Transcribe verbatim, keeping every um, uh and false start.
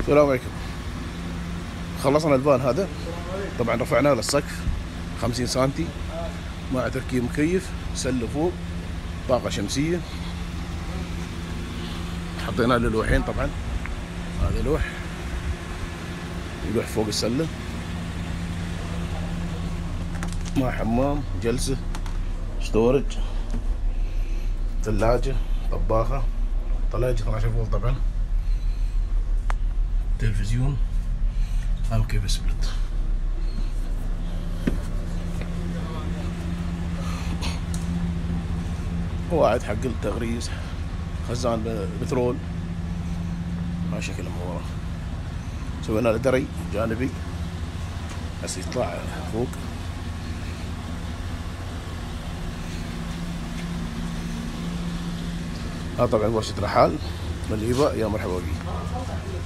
السلام عليكم. خلصنا الفان هذا، طبعا رفعناه للسقف خمسين سنتي مع تركيب مكيف، سله فوق، طاقة شمسية. حطينا له لوحين، طبعا هذا لوح ولوح فوق السلة، مع حمام، جلسة، ستورج، ثلاجة، طباخة، ثلاجة اثني عشر فولت طبعا، تلفزيون، هم كيف سبلت. واحد حق التغريز، خزان بترول ما شكل من ورا. سوينا له دري جانبي بس يطلع فوق. ها طبعا ورشة رحال من الإيباء، يا مرحبا بي.